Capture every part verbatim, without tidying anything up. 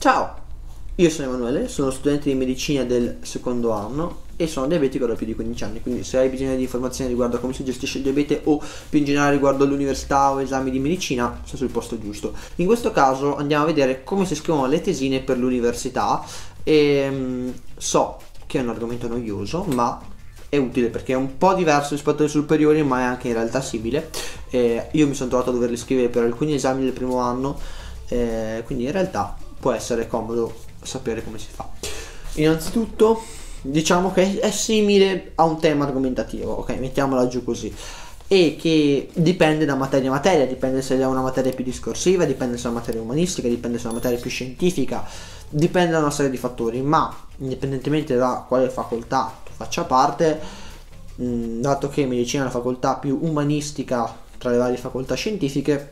Ciao, io sono Emanuele, sono studente di medicina del secondo anno e sono diabetico da più di quindici anni, quindi se hai bisogno di informazioni riguardo a come si gestisce il diabete o più in generale riguardo all'università o esami di medicina, sei sul posto giusto. In questo caso andiamo a vedere come si scrivono le tesine per l'università e mh, so che è un argomento noioso, ma è utile perché è un po' diverso rispetto alle superiori, ma è anche in realtà simile. Eh, io mi sono trovato a doverli scrivere per alcuni esami del primo anno, eh, quindi in realtà può essere comodo sapere come si fa. Innanzitutto diciamo che è simile a un tema argomentativo, ok, mettiamola giù così, e che dipende da materia a materia, dipende se è una materia più discorsiva, dipende se è una materia umanistica, dipende se è una materia più scientifica, dipende da una serie di fattori, ma indipendentemente da quale facoltà tu faccia parte, mh, dato che medicina è una facoltà più umanistica tra le varie facoltà scientifiche,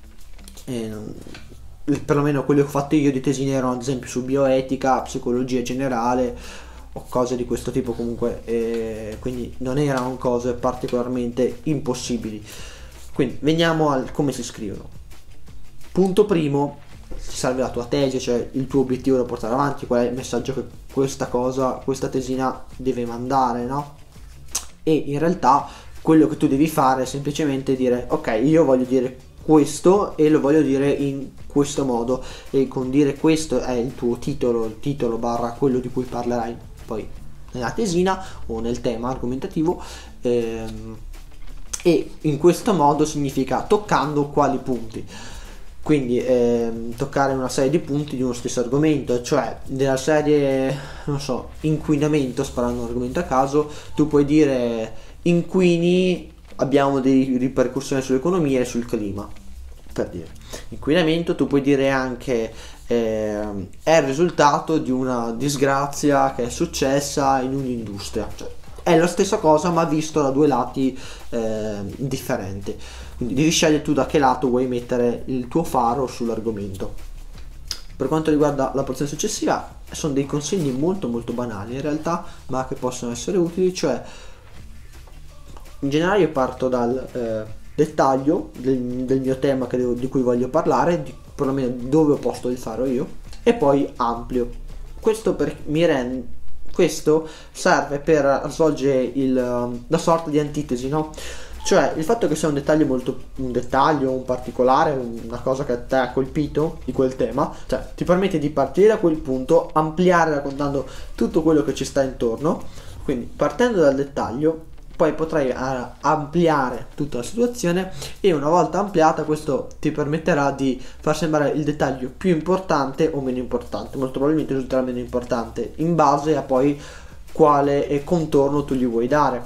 eh, perlomeno quello che ho fatto io di tesine erano ad esempio su bioetica, psicologia generale o cose di questo tipo, comunque, eh, quindi non erano cose particolarmente impossibili. Quindi veniamo al come si scrivono. Punto primo, ti serve la tua tesi, cioè il tuo obiettivo da portare avanti, qual è il messaggio che questa cosa, questa tesina deve mandare, no? E in realtà quello che tu devi fare è semplicemente dire ok, io voglio dire questo e lo voglio dire in questo modo, e con dire questo è il tuo titolo, il titolo barra quello di cui parlerai poi nella tesina o nel tema argomentativo, ehm, e in questo modo significa toccando quali punti. Quindi ehm, toccare una serie di punti di uno stesso argomento, cioè della serie, non so, inquinamento, sparando un argomento a caso, tu puoi dire inquini abbiamo delle ripercussioni sull'economia e sul clima, per dire. Inquinamento tu puoi dire anche eh, è il risultato di una disgrazia che è successa in un'industria, cioè è la stessa cosa ma visto da due lati eh, differenti, quindi devi scegliere tu da che lato vuoi mettere il tuo faro sull'argomento. Per quanto riguarda la porzione successiva sono dei consigli molto molto banali in realtà, ma che possono essere utili, cioè in generale io parto dal eh, dettaglio del, del mio tema che devo, di cui voglio parlare, di, perlomeno dove ho posto il faro io, e poi amplio. Questo, per, mi rend, questo serve per svolgere il, um, la sorta di antitesi, no? Cioè il fatto che sia un dettaglio molto un dettaglio, un particolare, una cosa che a te ha colpito di quel tema, cioè ti permette di partire da quel punto, ampliare raccontando tutto quello che ci sta intorno. Quindi partendo dal dettaglio poi potrai uh, ampliare tutta la situazione, e una volta ampliata questo ti permetterà di far sembrare il dettaglio più importante o meno importante. Molto probabilmente risulterà meno importante in base a poi quale contorno tu gli vuoi dare,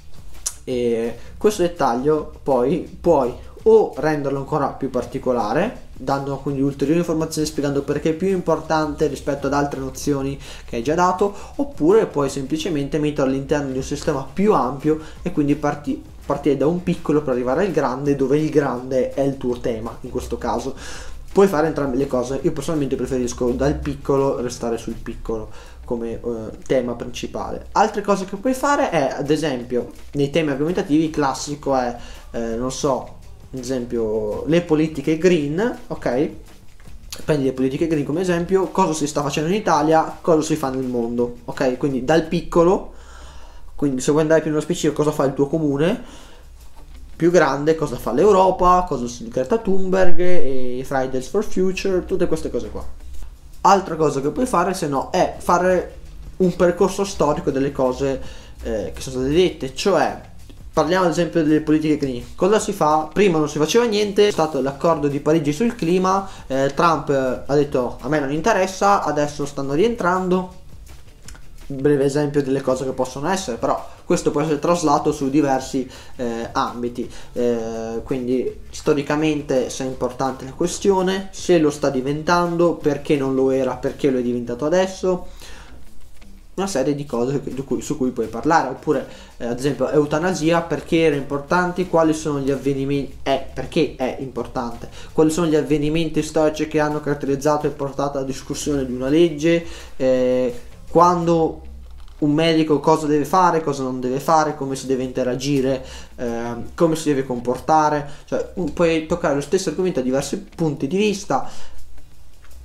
e questo dettaglio poi puoi o renderlo ancora più particolare dando quindi ulteriori informazioni spiegando perché è più importante rispetto ad altre nozioni che hai già dato, oppure puoi semplicemente metterlo all'interno di un sistema più ampio e quindi parti, partire da un piccolo per arrivare al grande, dove il grande è il tuo tema. In questo caso puoi fare entrambe le cose, io personalmente preferisco dal piccolo restare sul piccolo come uh, tema principale. Altre cose che puoi fare è, ad esempio, nei temi argomentativi classico è eh, non so, ad esempio le politiche green, ok? Prendi le politiche green come esempio, cosa si sta facendo in Italia, cosa si fa nel mondo, ok? Quindi dal piccolo, quindi se vuoi andare più nello specifico cosa fa il tuo comune, più grande cosa fa l'Europa, cosa fa Greta Thunberg e Fridays for Future, tutte queste cose qua. Altra cosa che puoi fare se no è fare un percorso storico delle cose eh, che sono state dette, cioè parliamo ad esempio delle politiche green. Cosa si fa? Prima non si faceva niente, è stato l'accordo di Parigi sul clima, eh, Trump ha detto a me non interessa, adesso stanno rientrando. Breve esempio delle cose che possono essere, però questo può essere traslato su diversi eh, ambiti, eh, quindi storicamente se è importante la questione, se lo sta diventando, perché non lo era, perché lo è diventato adesso, una serie di cose su cui, su cui puoi parlare. Oppure eh, ad esempio eutanasia, perché era importante, quali sono gli avvenimenti, è perché è importante, quali sono gli avvenimenti storici che hanno caratterizzato e portato alla discussione di una legge, eh, quando un medico cosa deve fare, cosa non deve fare, come si deve interagire, eh, come si deve comportare, cioè puoi toccare lo stesso argomento a diversi punti di vista,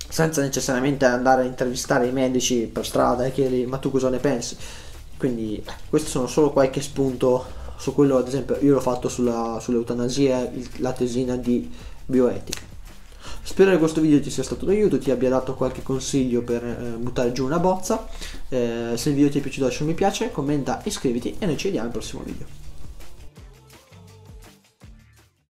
senza necessariamente andare a intervistare i medici per strada e chiedergli ma tu cosa ne pensi. Quindi eh, questi sono solo qualche spunto su quello, ad esempio io l'ho fatto sulla, sull'eutanasia, il- la tesina di bioetica. Spero che questo video ti sia stato d'aiuto, ti abbia dato qualche consiglio per eh, buttare giù una bozza. Eh, se il video ti è piaciuto lascia un mi piace, commenta, iscriviti e noi ci vediamo al prossimo video.